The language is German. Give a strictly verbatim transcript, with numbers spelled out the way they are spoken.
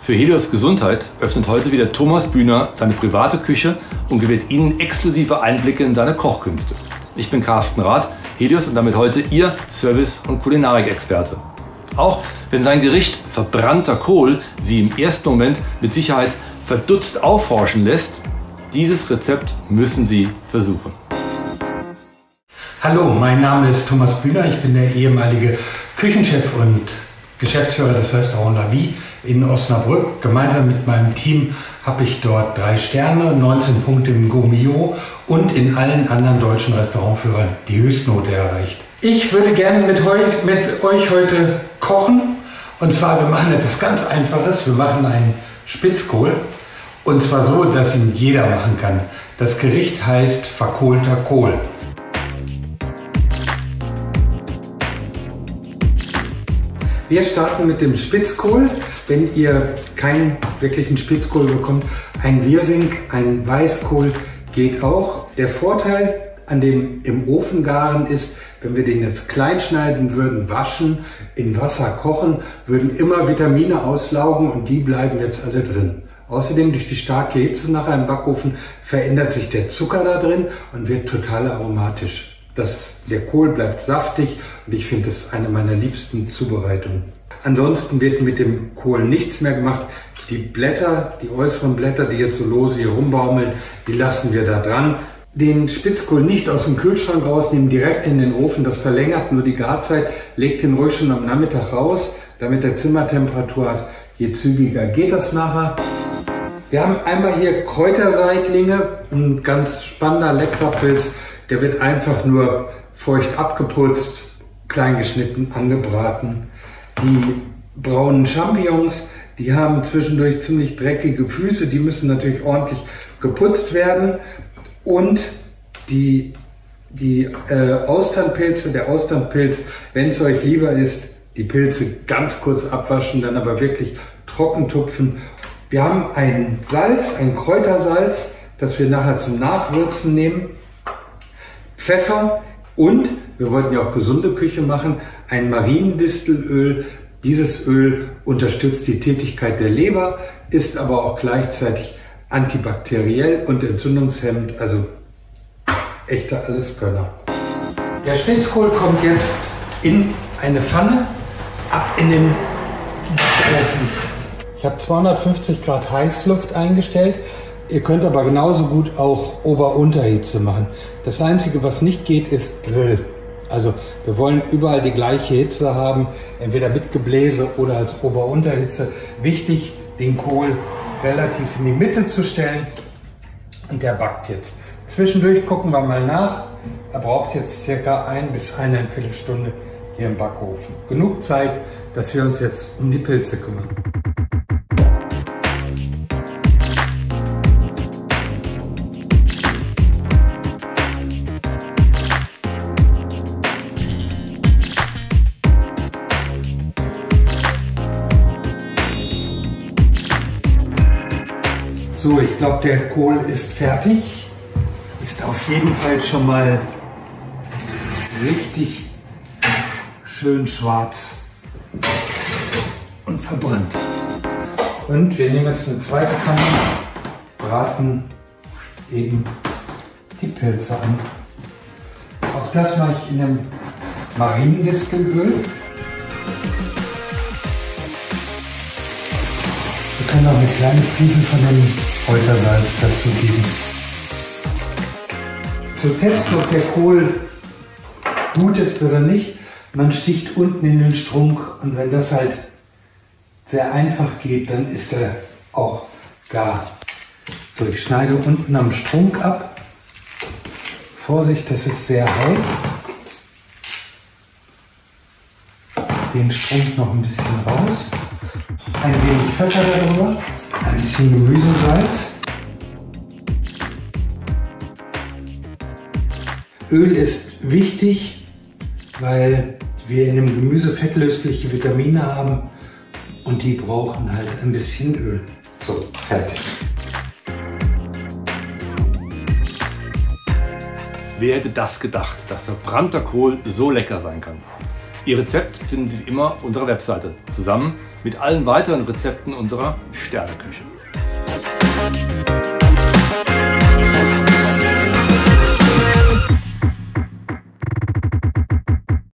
Für Helios Gesundheit öffnet heute wieder Thomas Bühner seine private Küche und gewährt Ihnen exklusive Einblicke in seine Kochkünste. Ich bin Carsten Rath, Helios und damit heute Ihr Service- und Kulinarik-Experte. Auch wenn sein Gericht verbrannter Kohl Sie im ersten Moment mit Sicherheit verdutzt aufhorchen lässt, dieses Rezept müssen Sie versuchen. Hallo, mein Name ist Thomas Bühner, ich bin der ehemalige Küchenchef und Geschäftsführer des Restaurants La Vie in Osnabrück. Gemeinsam mit meinem Team habe ich dort drei Sterne, neunzehn Punkte im Gourmillot und in allen anderen deutschen Restaurantführern die Höchstnote erreicht. Ich würde gerne mit, heu mit euch heute kochen. Und zwar, wir machen etwas ganz Einfaches. Wir machen einen Spitzkohl. Und zwar so, dass ihn jeder machen kann. Das Gericht heißt verkohlter Kohl. Wir starten mit dem Spitzkohl. Wenn ihr keinen wirklichen Spitzkohl bekommt, ein Wirsing, ein Weißkohl geht auch. Der Vorteil an dem im Ofen garen ist, wenn wir den jetzt klein schneiden würden, waschen, in Wasser kochen, würden immer Vitamine auslaugen und die bleiben jetzt alle drin. Außerdem durch die starke Hitze nachher im Backofen verändert sich der Zucker da drin und wird total aromatisch. Das, der Kohl bleibt saftig und ich finde, das ist eine meiner liebsten Zubereitungen. Ansonsten wird mit dem Kohl nichts mehr gemacht. Die Blätter, die äußeren Blätter, die jetzt so lose hier rumbaumeln, die lassen wir da dran. Den Spitzkohl nicht aus dem Kühlschrank rausnehmen, direkt in den Ofen. Das verlängert nur die Garzeit. Legt den ruhig schon am Nachmittag raus, damit er Zimmertemperatur hat. Je zügiger geht das nachher. Wir haben einmal hier Kräuterseitlinge, ein ganz spannender, leckerer Pilz. Der wird einfach nur feucht abgeputzt, klein geschnitten, angebraten. Die braunen Champignons, die haben zwischendurch ziemlich dreckige Füße, die müssen natürlich ordentlich geputzt werden. Und die, die äh, Austernpilze, der Austernpilz, wenn es euch lieber ist, die Pilze ganz kurz abwaschen, dann aber wirklich trocken tupfen. Wir haben ein Salz, ein Kräutersalz, das wir nachher zum Nachwürzen nehmen. Pfeffer und, wir wollten ja auch gesunde Küche machen, ein Mariendistelöl. Dieses Öl unterstützt die Tätigkeit der Leber, ist aber auch gleichzeitig antibakteriell und entzündungshemmend, also echter Alleskönner. Der Spitzkohl kommt jetzt in eine Pfanne, ab in den Ofen. Ich habe zweihundertfünfzig Grad Heißluft eingestellt. Ihr könnt aber genauso gut auch Ober-Unterhitze machen. Das Einzige, was nicht geht, ist Grill. Also wir wollen überall die gleiche Hitze haben, entweder mit Gebläse oder als Ober-Unterhitze. Wichtig, den Kohl relativ in die Mitte zu stellen und der backt jetzt. Zwischendurch gucken wir mal nach. Er braucht jetzt circa ein bis eine Viertelstunde hier im Backofen. Genug Zeit, dass wir uns jetzt um die Pilze kümmern. So, ich glaube, der Kohl ist fertig. Ist auf jeden Fall schon mal richtig schön schwarz und verbrannt. Und wir nehmen jetzt eine zweite Pfanne, braten eben die Pilze an. Auch das mache ich in einem Mariendistelöl. Wir können auch eine kleine Prise von dem Kräutersalz dazu geben. Zu testen, ob der Kohl gut ist oder nicht, man sticht unten in den Strunk und wenn das halt sehr einfach geht, dann ist er auch gar. So, ich schneide unten am Strunk ab. Vorsicht, das ist sehr heiß. Den Strunk noch ein bisschen raus. Ein wenig Pfeffer darüber, ein bisschen Gemüsesalz. Öl ist wichtig, weil wir in dem Gemüse fettlösliche Vitamine haben und die brauchen halt ein bisschen Öl. So, fertig. Wer hätte das gedacht, dass verbrannter Kohl so lecker sein kann? Ihr Rezept finden Sie wie immer auf unserer Webseite, zusammen mit allen weiteren Rezepten unserer Sterneküche.